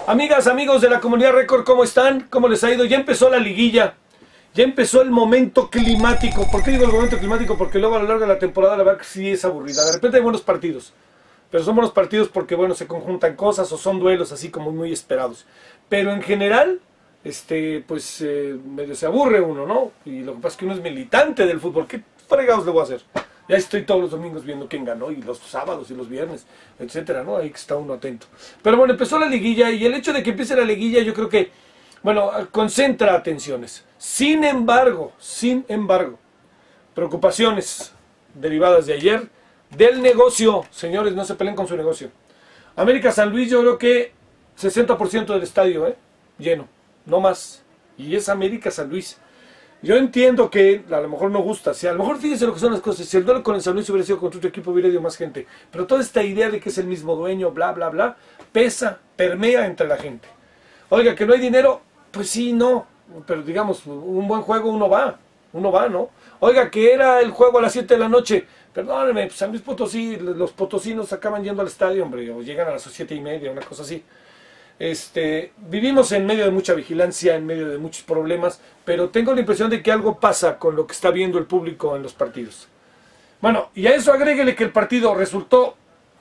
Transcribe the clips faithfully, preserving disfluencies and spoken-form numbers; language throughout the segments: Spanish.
Amigas, amigos de la Comunidad Récord, ¿cómo están? ¿Cómo les ha ido? Ya empezó la liguilla, ya empezó el momento climático. ¿Por qué digo el momento climático? Porque luego a lo largo de la temporada la verdad que sí es aburrida. De repente hay buenos partidos, pero son buenos partidos porque bueno, se conjuntan cosas o son duelos así como muy esperados. Pero en general, este, pues eh, medio se aburre uno, ¿no? Y lo que pasa es que uno es militante del fútbol. ¿Qué fregados le voy a hacer? Ya estoy todos los domingos viendo quién ganó, y los sábados y los viernes, etcétera, ¿no? Ahí está uno atento. Pero bueno, empezó la liguilla, y el hecho de que empiece la liguilla yo creo que, bueno, concentra atenciones. Sin embargo, sin embargo, preocupaciones derivadas de ayer del negocio. Señores, no se peleen con su negocio. América San Luis, yo creo que sesenta por ciento del estadio, ¿eh? Lleno, no más. Y es América San Luis. Yo entiendo que a lo mejor no gusta, si a lo mejor fíjense lo que son las cosas, si el duelo con el San Luis hubiera sido contra otro equipo hubiera ido más gente, pero toda esta idea de que es el mismo dueño, bla, bla, bla, pesa, permea entre la gente. Oiga, que no hay dinero, pues sí, no, pero digamos, un buen juego uno va, uno va, ¿no? Oiga, que era el juego a las siete de la noche, perdónenme, pues San Luis Potosí, los potosinos acaban yendo al estadio, hombre, o llegan a las siete y media, una cosa así. Este, vivimos en medio de mucha vigilancia, en medio de muchos problemas, pero tengo la impresión de que algo pasa con lo que está viendo el público en los partidos. Bueno, y a eso agréguele que el partido resultó,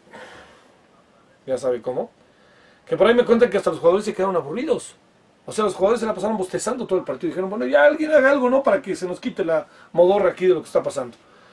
ya sabe cómo, que por ahí me cuentan que hasta los jugadores se quedaron aburridos. O sea, los jugadores se la pasaron bostezando todo el partido. Dijeron, bueno, ya alguien haga algo, ¿no? Para que se nos quite la modorra aquí de lo que está pasando.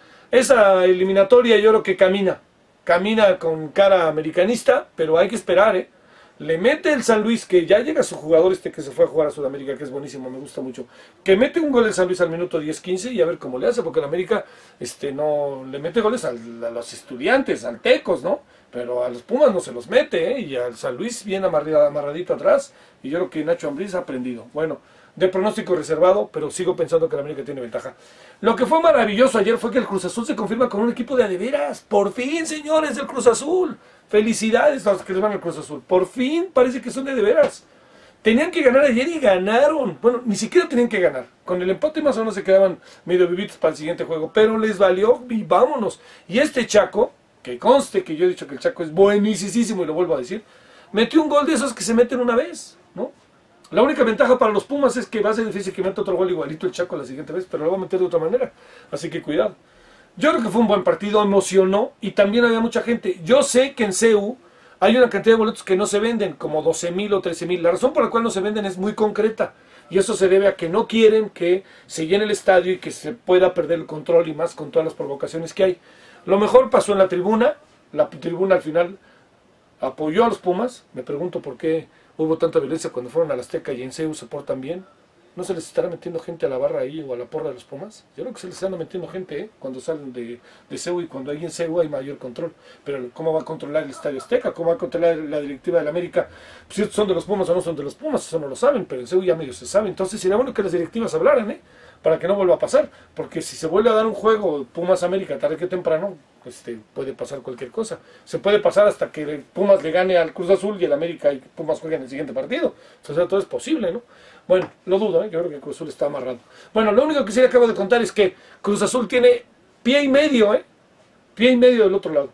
Esa eliminatoria yo creo que camina, camina con cara americanista, pero hay que esperar, ¿eh? Le mete el San Luis, que ya llega su jugador este que se fue a jugar a Sudamérica, que es buenísimo, me gusta mucho, que mete un gol el San Luis al minuto diez quince y a ver cómo le hace, porque el América este, no le mete goles al, a los Estudiantes, al Tecos, ¿no? Pero a los Pumas no se los mete, ¿eh? Y al San Luis bien amarradito, amarradito atrás, y yo creo que Nacho Ambriz ha aprendido. Bueno, de pronóstico reservado, pero sigo pensando que el América tiene ventaja. Lo que fue maravilloso ayer fue que el Cruz Azul se confirma con un equipo de a de veras. Por fin, señores del Cruz Azul. Felicidades a los que les van al Cruz Azul. Por fin parece que son de de veras. Tenían que ganar ayer y ganaron. Bueno, ni siquiera tenían que ganar. Con el empate más o menos se quedaban medio vivitos para el siguiente juego. Pero les valió y vámonos. Y este Chaco, que conste que yo he dicho que el Chaco es buenísimo y lo vuelvo a decir, metió un gol de esos que se meten una vez, ¿no? La única ventaja para los Pumas es que va a ser difícil que meta otro gol igualito el Chaco la siguiente vez, pero lo va a meter de otra manera. Así que cuidado. Yo creo que fue un buen partido, emocionó y también había mucha gente. Yo sé que en C U hay una cantidad de boletos que no se venden, como doce mil o trece mil. La razón por la cual no se venden es muy concreta. Y eso se debe a que no quieren que se llene el estadio y que se pueda perder el control y más con todas las provocaciones que hay. Lo mejor pasó en la tribuna. La tribuna al final apoyó a los Pumas. Me pregunto por qué hubo tanta violencia cuando fueron al Azteca y en C U se portan bien. ¿No se les estará metiendo gente a la barra ahí o a la porra de los Pumas? Yo creo que se les están metiendo gente, ¿eh? Cuando salen de, de C U y cuando hay en C U hay mayor control. Pero ¿cómo va a controlar el Estadio Azteca? ¿Cómo va a controlar la directiva de la América? Si son de los Pumas o no son de los Pumas, eso no lo saben, pero en C U ya medio se sabe. Entonces sería bueno que las directivas hablaran, ¿eh? Para que no vuelva a pasar. Porque si se vuelve a dar un juego Pumas-América tarde que temprano, este, puede pasar cualquier cosa. Se puede pasar hasta que el Pumas le gane al Cruz Azul y el América y Pumas jueguen el siguiente partido. O sea, todo es posible, ¿no? Bueno, lo dudo, ¿eh? Yo creo que Cruz Azul está amarrado. Bueno, lo único que sí le acabo de contar es que Cruz Azul tiene pie y medio, ¿eh? Pie y medio del otro lado.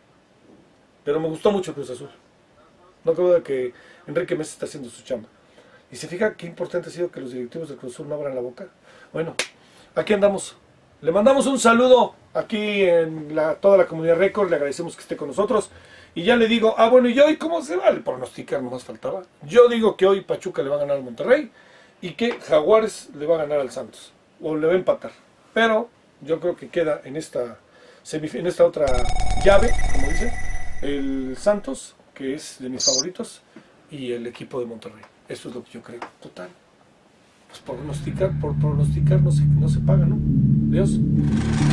Pero me gustó mucho Cruz Azul. No creo de que Enrique Mesa está haciendo su chamba. Y se fija qué importante ha sido que los directivos del Cruz Azul no abran la boca. Bueno, aquí andamos. Le mandamos un saludo aquí en la, toda la Comunidad Récord. Le agradecemos que esté con nosotros. Y ya le digo, ah bueno, ¿y hoy cómo se va? Le pronosticar, nomás faltaba. Yo digo que hoy Pachuca le va a ganar al Monterrey y que Jaguares le va a ganar al Santos. O le va a empatar. Pero yo creo que queda en esta, en esta otra llave, como dice, el Santos, que es de mis favoritos, y el equipo de Monterrey. Eso es lo que yo creo. Total. Pues por pronosticar, por pronosticar no se, no se paga, ¿no? Adiós.